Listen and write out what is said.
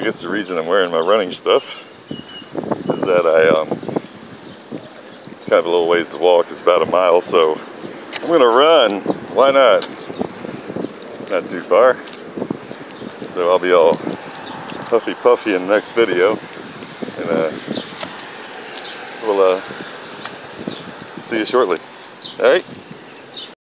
guess the reason I'm wearing my running stuff is that it's kind of a little ways to walk. It's about a mile, so I'm gonna run. Why not? It's not too far. So I'll be all puffy in the next video, and we'll see you shortly. All right.